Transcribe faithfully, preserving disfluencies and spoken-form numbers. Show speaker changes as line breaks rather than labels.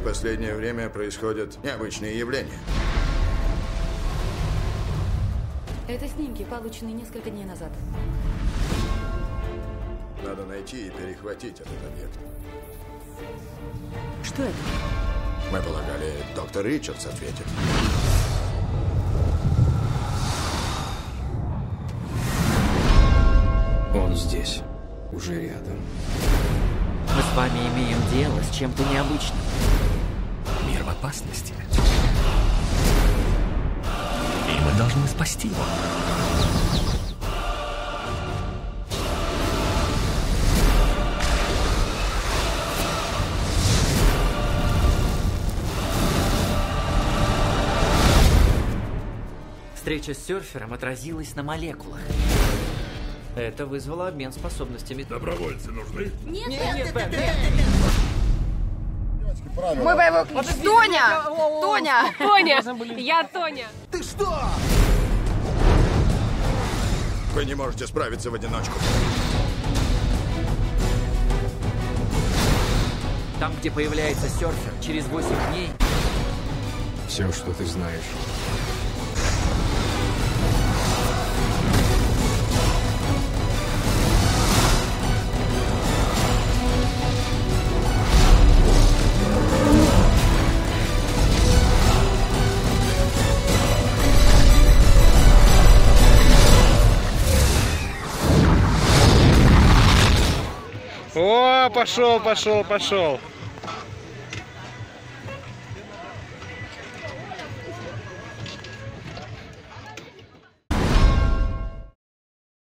последнее время происходят необычные явления.
Это снимки, полученные несколько дней назад.
Надо найти и перехватить этот объект.
Что это?
Мы полагали, доктор Ричардс ответит.
Он здесь, уже рядом.
Мы с вами имеем дело с чем-то необычным.
Мир в опасности. И мы должны спасти его.
Встреча с серфером отразилась на молекулах. Это вызвало обмен способностями.
Добровольцы нужны?
Нет,
Нет, нет, Бэм,
Мой боевой клич. Тоня! Тоня!
Тоня! Я Тоня!
Вы не можете справиться в одиночку.
Там, где появляется серфер, через восемь дней...
Все, что ты знаешь.
О, пошел, пошел, пошел.